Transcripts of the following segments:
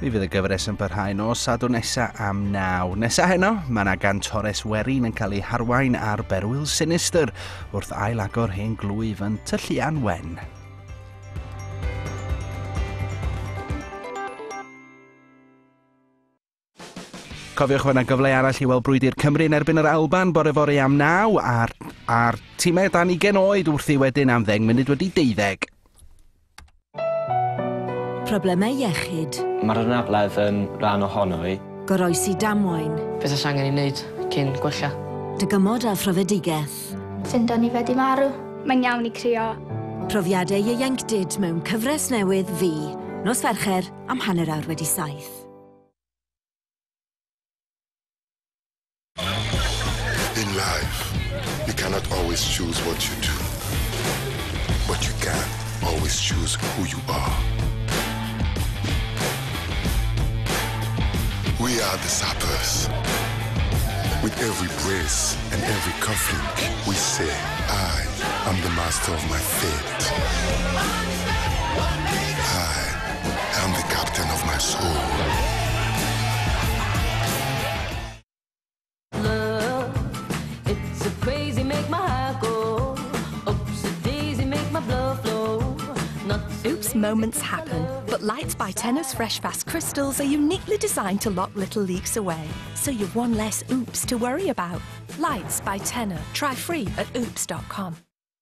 Mi fydd y gyfres yn parhau nos Sadwrn nesa am 9. Nesa heno, mae yna gan Torres Werin yn cael ei harwain ar berwyl sinister wrth ail-agor hen glwyf yn Tylluan Wen. Cofiwch fod yna gyfle arall i weld brwydr Cymru yn erbyn yr Alban bore fory am 9 a'r tîmau dan 20 oed wrthi wedyn am 10 munud wedi 12. Problemau iechyd. Mae'r anabledd yn rhan ohono i. Goroesi damwain. Beth oes angen i wneud cyn gwella? Dygymod a phrofedigaeth. Ffindon ni wedi marw. Mae'n iawn i crio. Profiadau ieuenctid mewn cyfres newydd fi. Nos Fercher am 7:30. In life, you cannot always choose what you do, but you can always choose who you are. We are the Sappers. With every brace and every cufflink, we say, I am the master of my fate. I am the captain of my soul. Oops moments happen, but Lights by Tenner's Fresh Fast Crystals are uniquely designed to lock little leaks away, so you've one less oops to worry about. Lights by Tenner. Try free at oops.com.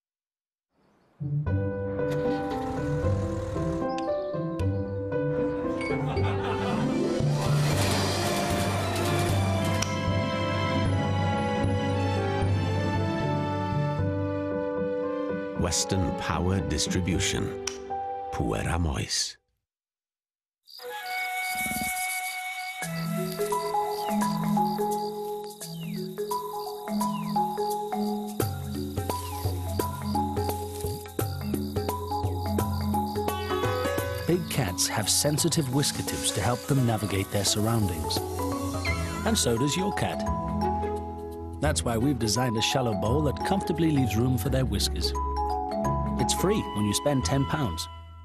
Western Power Distribution. Pŵer am oes. Big cats have sensitive whisker tips to help them navigate their surroundings. And so does your cat. That's why we've designed a shallow bowl that comfortably leaves room for their whiskers. It's free when you spend £10.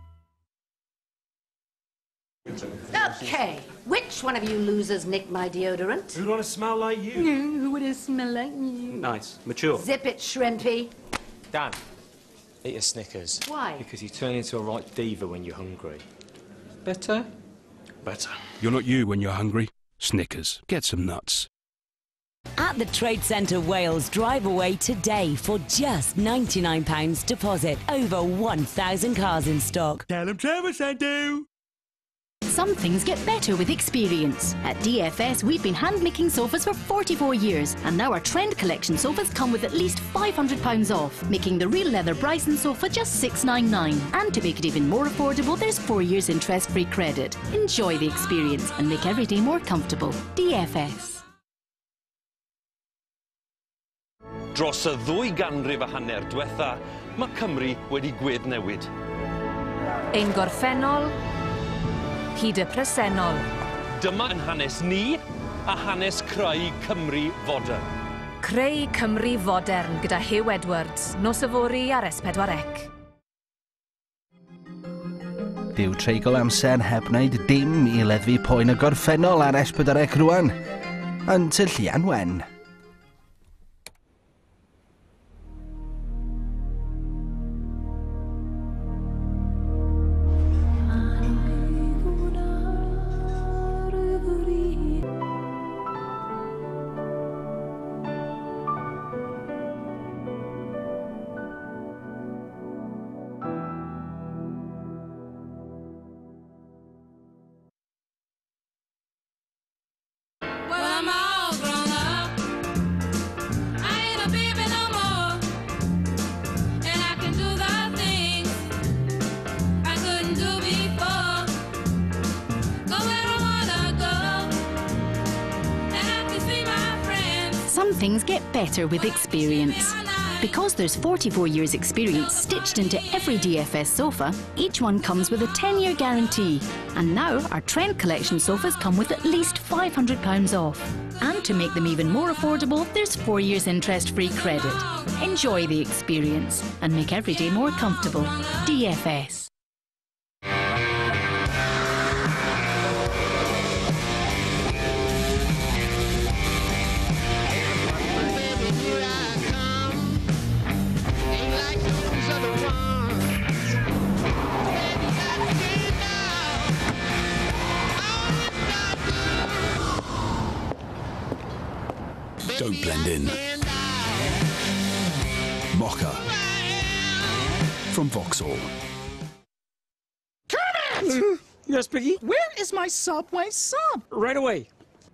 Okay, which one of you losers nicked my deodorant? Who'd want to smell like you? Who would have smell like you? Nice, mature. Zip it, shrimpy. Dan, eat your Snickers. Why? Because you turn into a right diva when you're hungry. Better? Better. You're not you when you're hungry. Snickers. Get some nuts. At the Trade Centre Wales, drive away today for just £99 deposit. Over 1,000 cars in stock. Tell them Trevor sent you. Some things get better with experience. At DFS, we've been hand-making sofas for 44 years, and now our Trend Collection sofas come with at least £500 off, making the real leather Bryson sofa just $699. And to make it even more affordable, there's 4 years interest-free credit. Enjoy the experience and make every day more comfortable. DFS. Dros y 2 ganrif a hanner diwetha, mae Cymru wedi gweddnewid. Ein gorffennol, hyd y presennol. Dyma yn hanes ni a hanes creu Cymru fodern. Creu Cymru fodern gyda Hugh Edwards, nos yfori ar S4C. Dyw treigl amser heb wneud dim I leddfu poen y gorffennol ar S4C rwan, yn Tylluan Wen. Some things get better with experience. Because there's 44 years experience stitched into every DFS sofa, each one comes with a 10-year guarantee. And now our Trend Collection sofas come with at least £500 off. And to make them even more affordable, there's 4 years interest-free credit. Enjoy the experience and make every day more comfortable. DFS. Don't blend in. Mocha. From Vauxhall. Kermit! Yes, Piggy? Where is my Subway sub? Right away.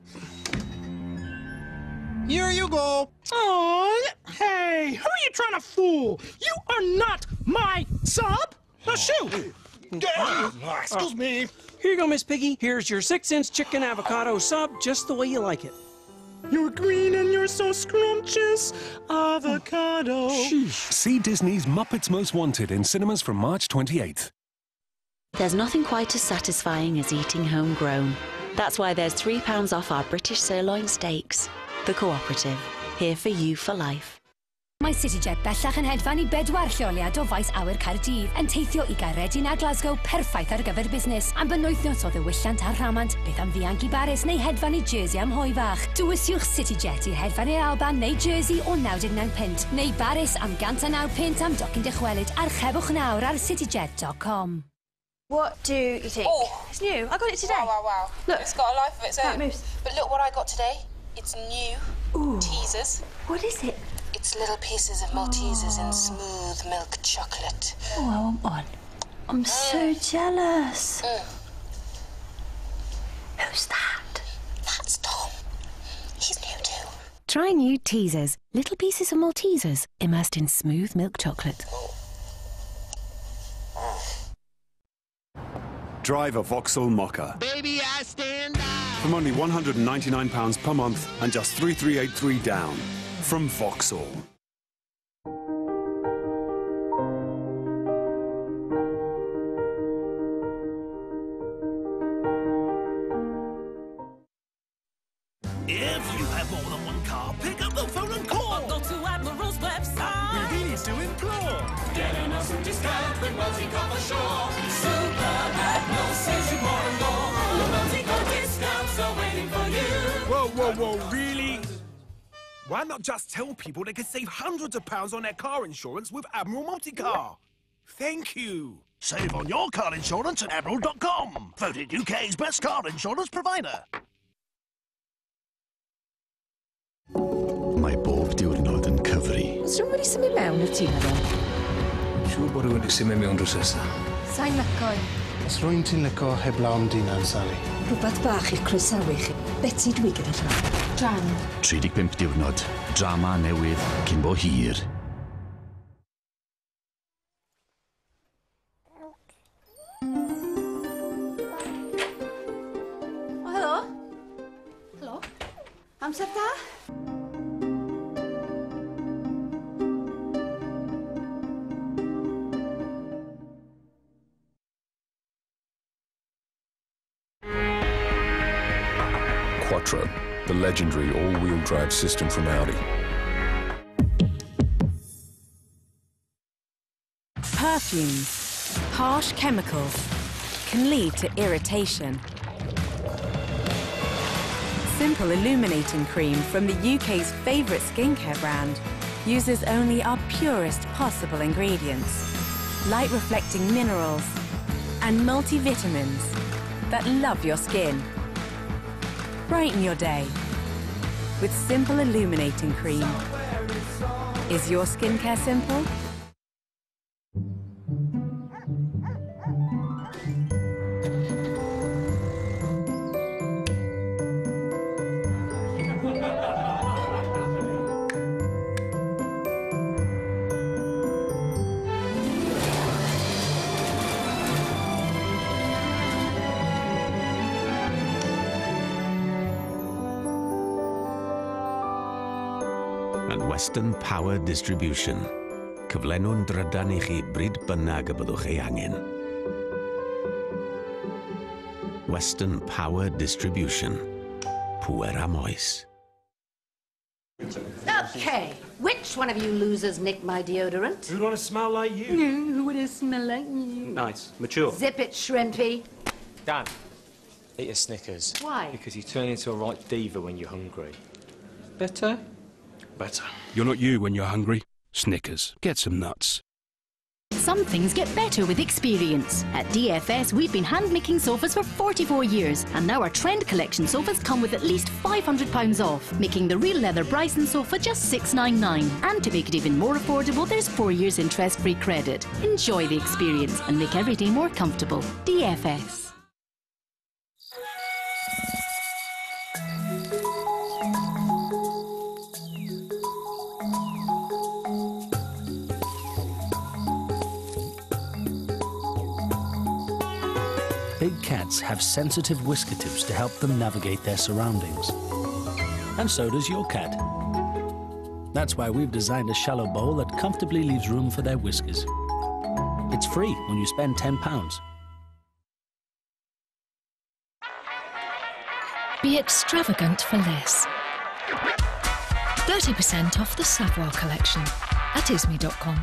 Here you go. Oh, hey, who are you trying to fool? You are not my sub. Now shoot. Excuse me. Here you go, Miss Piggy. Here's your 6-inch chicken avocado sub, just the way you like it. You're green and you're so scrumptious. Avocado. Sheesh. See Disney's Muppets Most Wanted in cinemas from March 28th. There's nothing quite as satisfying as eating homegrown. That's why there's £3 off our British sirloin steaks. The Cooperative, here for you for life. Mae CityJet bellach yn hedfan I 4 lleoliad o faes awyr Caerdydd yn teithio I Gaeredin a Glasgow perffaith ar gyfer busnes. Am benwythnos o ddiwylliant a Rhamant, beth am ddianc I Baris neu hedfan I Jersey am hwy fach. Dywysiwch CityJet i'r hedfan i'r Alban neu Jersey o 99 pint, neu Baris am 109 pint am docyn dychwelyd ar chefwch nawr ar cityjet.com. What do you think? Oh, it's new. I got it today. Wow, wow, wow. Look. It's got a life of its own. Moves. But look what I got today. It's new. Ooh. Teasers. What is it? It's little pieces of Maltesers in smooth milk chocolate. Oh, I want one. I'm so jealous. Who's that? That's Tom. He's new too. Try new teasers, little pieces of Maltesers immersed in smooth milk chocolate. Drive a Vauxhall Mocha. Baby, I stand up. From only £199 per month and just 3383 down. From Vauxhall. If you have more than one car, pick up the phone and call. Go to Admiral's website. Really is to implore. Get an awesome discount with multi-car for sure. Super Admiral saves you more and more. The multi-car discounts are waiting for you. Whoa, whoa, whoa, really? Why not just tell people they can save hundreds of pounds on their car insurance with Admiral Multicar? Thank you. Save on your car insurance at Admiral.com. Voted UK's best car insurance provider. Mae bob diwrnod yn cyfri. Oes rhywun wedi symud mewn i'r tŷ hefyd? Siŵr bod rhywun wedi symud mewn drws nesa. Sa'n lyco I. Os rwy'n ti'n lyco heblaw am dinan, Sally? Rhywbeth bach i'ch croesawu chi. Beti dwi gyda rhan. Dran. 35 diwrnod. Drama newydd cyn bo hir. Oh, helo. Helo. Amser da? Quattro, the legendary all-wheel drive system from Audi. Perfumes, harsh chemicals, can lead to irritation. Simple Illuminating Cream from the UK's favourite skincare brand uses only our purest possible ingredients, light-reflecting minerals and multivitamins that love your skin. Brighten your day with Simple Illuminating Cream. Is your skincare simple? And Western Power Distribution. Cyflenw'n drydan I chi bryd bynnag y byddwch ei angen. Western Power Distribution. Pŵer am oes. Okay, which one of you losers nicked my deodorant? Who'd want to smell like you? Who would smell like you? Nice. Mature. Zip it, shrimpy. Dan, eat a Snickers. Why? Because you turn into a right diva when you're hungry. Better? Better. You're not you when you're hungry. Snickers. Get some nuts. Some things get better with experience. At DFS, we've been hand-making sofas for 44 years, and now our Trend Collection sofas come with at least £500 off, making the real leather Bryson sofa just $699. And to make it even more affordable, there's 4 years interest-free credit. Enjoy the experience and make every day more comfortable. DFS. Big cats have sensitive whisker tips to help them navigate their surroundings. And so does your cat. That's why we've designed a shallow bowl that comfortably leaves room for their whiskers. It's free when you spend £10. Be extravagant for less. 30% off the Savoir collection at isme.com.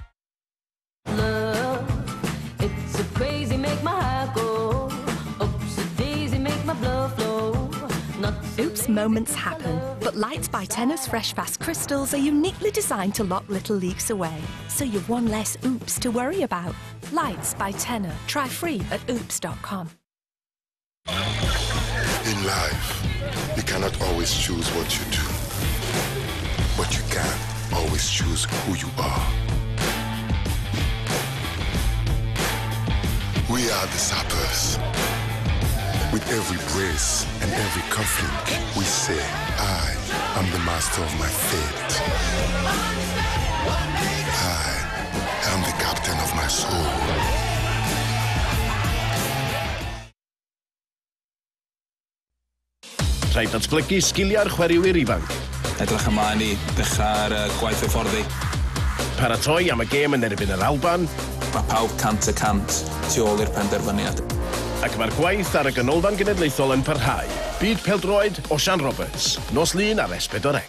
Love, it's a crazy make my heart go. Oops, a daisy make my blood flow. Oops moments happen, but Lights by Tenner's Fresh Fast Crystals are uniquely designed to lock little leaks away, so you've one less oops to worry about. Lights by Tenner. Try free at oops.com. In life, you cannot always choose what you do, but you can always choose who you are. We are the Sappers. With every brace and every cufflink, we say, I am the master of my fate. I am the captain of my soul. Rhaid datblygu sgiliau'r chwaraewyr ifanc. Edrych ymlaen I ddechrau'r gwaith hyfforddi. Paratoi am y gêm yn erbyn yr Alban. Mae pawb 100% tu ôl i'r penderfyniad. Ac mae'r gwaith ar y ganolfan genedlaethol yn parhau. Byd Pêl-droed o Sian Roberts. Nos Lun ar S4C.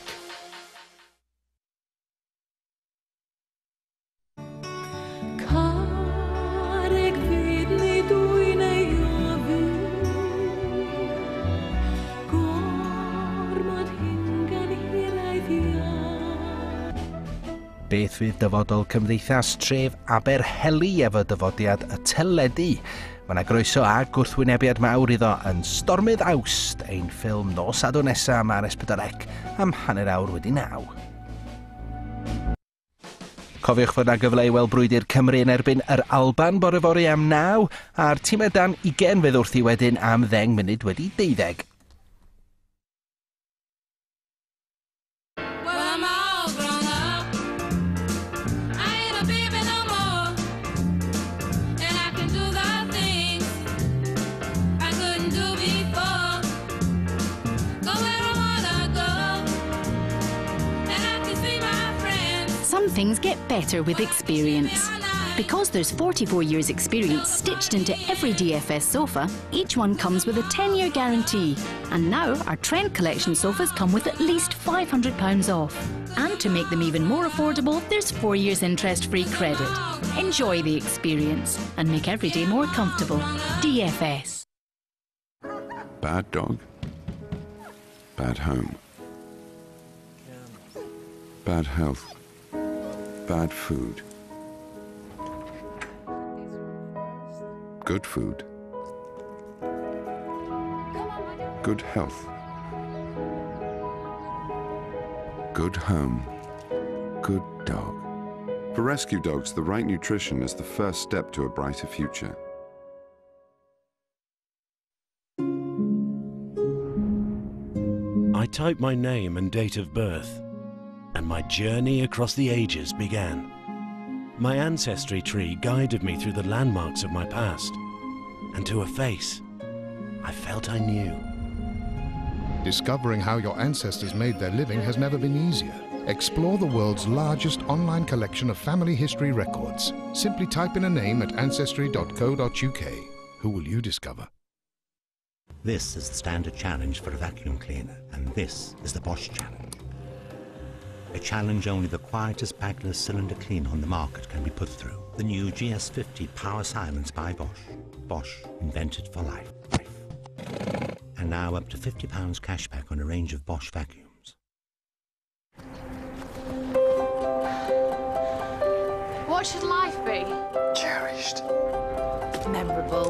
Beth fydd dyfodol Cymdeithas Tref Aberheli efo dyfodiad y teledu? Mae yna groeso a gwrthwynebiad mawr iddo yn Stormydd Awst, ein ffilm nos Sadwrn nesa ar S4C am 9:30 wedi 9. Cofiwch fod yna gyfle I weld brwydr Cymru yn erbyn yr Alban bore fory am 9, a'r tîmau dan 20 fydd wrthi wedyn am 10 munud wedi 12. Some things get better with experience. Because there's 44 years experience stitched into every DFS sofa, each one comes with a 10-year guarantee. And now our Trend Collection sofas come with at least £500 off. And to make them even more affordable, there's 4 years interest-free credit. Enjoy the experience and make every day more comfortable. DFS. Bad dog. Bad home. Bad health. Bad food. Good food. Good health. Good home. Good dog. For rescue dogs, the right nutrition is the first step to a brighter future. I typed my name and date of birth, and my journey across the ages began. My ancestry tree guided me through the landmarks of my past, and to a face I felt I knew. Discovering how your ancestors made their living has never been easier. Explore the world's largest online collection of family history records. Simply type in a name at ancestry.co.uk. Who will you discover? This is the standard challenge for a vacuum cleaner, and this is the Bosch challenge. A challenge only the quietest bagless cylinder cleaner on the market can be put through. The new GS50 Power Silence by Bosch. Bosch, invented for life. And now up to £50 cashback on a range of Bosch vacuums. What should life be? Cherished. Memorable.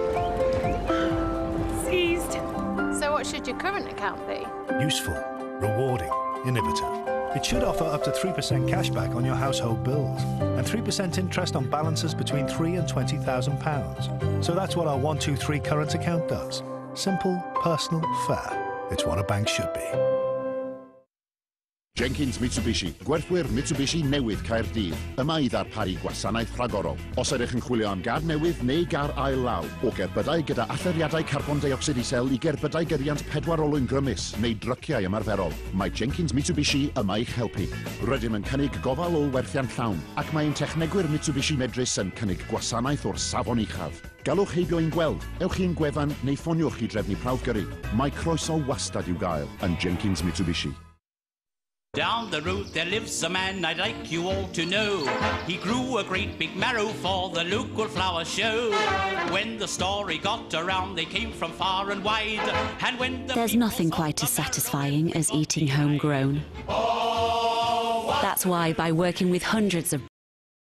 Seized. So what should your current account be? Useful, rewarding, innovative. It should offer up to 3% cashback on your household bills and 3% interest on balances between £3,000 and £20,000. So that's what our 123 current account does. Simple, personal, fair. It's what a bank should be. Jenkins Mitsubishi, gwerthwyr Mitsubishi newydd Caerdydd. Yma I ddarparu gwasanaeth rhagorol. Os ydych yn chwilio am gar newydd neu gar ail law, o gerbydau gyda allyriadau carbon dioxid isel I gerbydau gyriant 4 olwyn grymus neu dryciau ymarferol, mae Jenkins Mitsubishi yma i'ch helpu. Rydym yn cynnig gofal o werthiant llawn, ac mae'n technegwyr Mitsubishi Medrys yn cynnig gwasanaeth o'r safon uchaf. Galwch heibio i'n gweld, ewch i'n gwefan neu ffoniwch I drefnu prawf gyrru. Mae croeso wastad i'w gael yn Jenkins Mitsubishi. Down the road there lives a man I'd like you all to know. He grew a great big marrow for the local flower show. When the story got around, they came from far and wide. And when There's nothing quite as satisfying as eating homegrown. That's why, by working with hundreds of